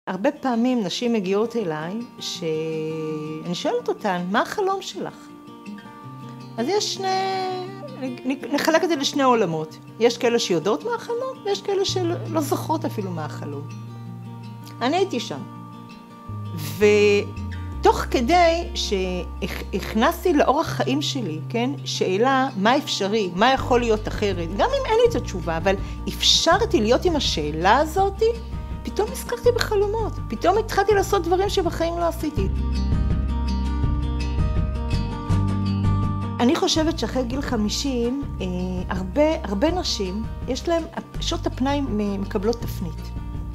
הרבה פעמים נשים מגיעות אליי, שאני שואלת אותן, מה החלום שלך? אז יש נחלק את זה לשני עולמות. יש כאלה שיודעות מה החלום, ויש כאלה שלא זוכרות אפילו מה החלום. אני הייתי שם. ותוך כדי שהכנסתי לאורח חיים שלי, כן, שאלה מה אפשרי, מה יכול להיות אחרת, גם אם אין לי את התשובה, אבל אפשרתי להיות עם השאלה הזאת, פתאום נזכרתי בחלומות. פתאום התחלתי לעשות דברים שבחיים לא עשיתי. אני חושבת שאחרי גיל 50, הרבה נשים, יש להן, שעות הפנאי מקבלות תפנית.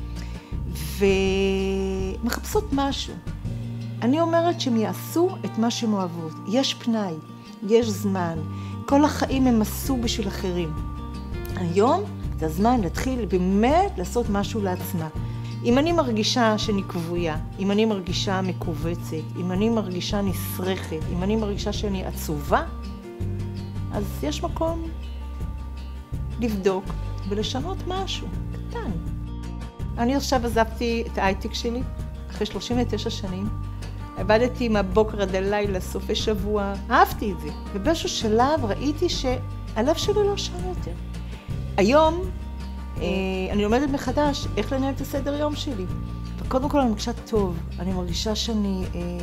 ומחפשות משהו. אני אומרת שהם יעשו את מה שהן אוהבות. יש פנאי, יש זמן. כל החיים הם עשו בשביל אחרים. היום זה הזמן להתחיל באמת לעשות משהו לעצמה. אם אני מרגישה שאני כבויה, אם אני מרגישה מקובצת, אם אני מרגישה נשרכת, אם אני מרגישה שאני עצובה, אז יש מקום לבדוק ולשנות משהו קטן. אני עכשיו עזבתי את ההייטק שלי, אחרי 39 שנים. עבדתי מהבוקר עד הלילה, סופי שבוע, אהבתי את זה. ובאיזשהו שלב ראיתי שהלב שלי לא שם יותר. היום אני לומדת מחדש איך לנהל את הסדר יום שלי. וקודם כל אני מרגישה טוב, אני מרגישה שאני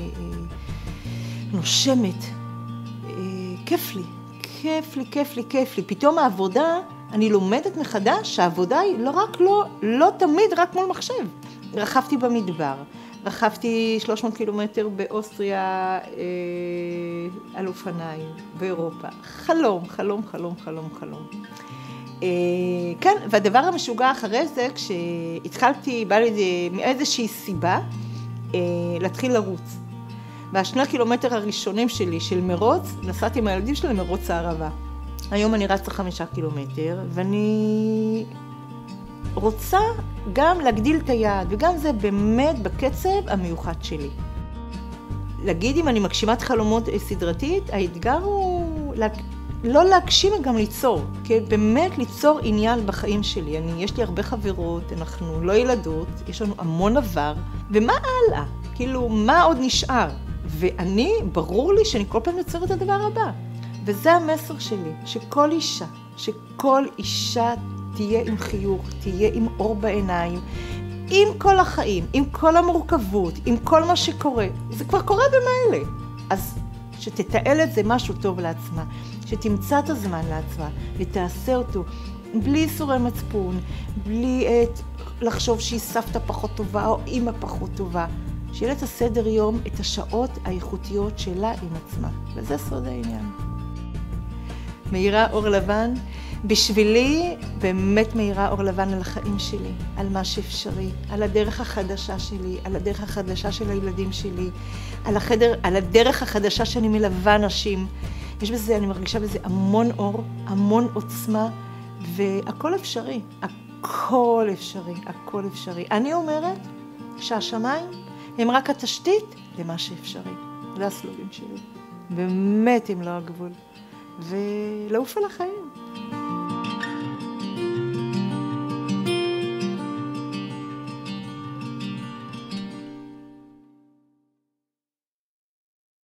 נושמת. כיף לי, כיף לי, כיף לי, כיף לי. פתאום העבודה, אני לומדת מחדש שהעבודה היא לא תמיד רק מול מחשב. רכבתי במדבר, רכבתי 300 קילומטר באוסטריה על אופניים, באירופה. חלום, חלום, חלום, חלום, חלום. כן, והדבר המשוגע אחרי זה, כשהתחלתי, בא לי מאיזושהי סיבה, להתחיל לרוץ. והשני קילומטר הראשונים שלי של מרוץ, נסעתי עם הילדים שלי למרוץ הערבה. היום אני רצה 5 קילומטר, ואני רוצה גם להגדיל את היעד, וגם זה באמת בקצב המיוחד שלי. להגיד אם אני מגשימת חלומות סדרתית, האתגר הוא לא להגשים, גם ליצור, כי באמת ליצור עניין בחיים שלי. יש לי הרבה חברות, אנחנו לא ילדות, יש לנו המון עבר, ומה הלאה? כאילו, מה עוד נשאר? ואני, ברור לי שאני כל פעם יוצרת את הדבר הבא. וזה המסר שלי, שכל אישה תהיה עם חיוך, תהיה עם אור בעיניים, עם כל החיים, עם כל המורכבות, עם כל מה שקורה. זה כבר קורה במילא. אז שתתעל את זה משהו טוב לעצמה, שתמצא את הזמן לעצמה ותעשה אותו בלי איסורי מצפון, בלי לחשוב שהיא סבתא פחות טובה או אמא פחות טובה. שיהיה לה את הסדר יום, את השעות האיכותיות שלה עם עצמה. וזה סוד העניין. מאירה אור לבן, בשבילי באמת מאירה אור לבן על החיים שלי, על מה שאפשרי, על הדרך החדשה שלי, על הדרך החדשה של הילדים שלי, על הדרך החדשה שאני מלווה נשים. יש בזה, אני מרגישה בזה המון אור, המון עוצמה, והכל אפשרי, הכל אפשרי, הכל אפשרי. אני אומרת שהשמיים הם רק התשתית למה שאפשרי. זה הסלוגן שלי. באמת הם לא הגבול. ולעוף על החיים.